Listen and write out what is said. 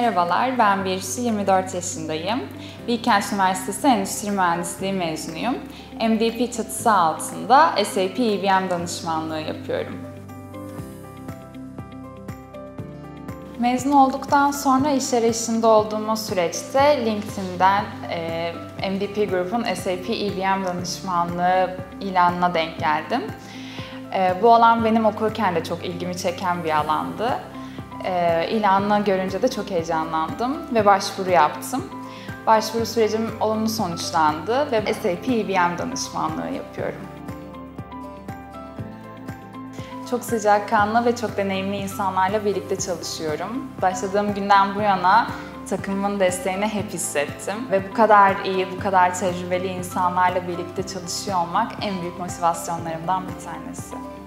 Merhabalar, ben Birsu, 24 yaşındayım. Bilkent Üniversitesi Endüstri Mühendisliği mezunuyum. MDP çatısı altında SAP EVM danışmanlığı yapıyorum. Mezun olduktan sonra iş arayışında olduğum süreçte LinkedIn'den MDP Group'un SAP EVM danışmanlığı ilanına denk geldim. Bu alan benim okurken de çok ilgimi çeken bir alandı. İlanını görünce de çok heyecanlandım ve başvuru yaptım. Başvuru sürecim olumlu sonuçlandı ve SAP EVM danışmanlığı yapıyorum. Çok sıcakkanlı ve çok deneyimli insanlarla birlikte çalışıyorum. Başladığım günden bu yana takımımın desteğini hep hissettim. Ve bu kadar iyi, bu kadar tecrübeli insanlarla birlikte çalışıyor olmak en büyük motivasyonlarımdan bir tanesi.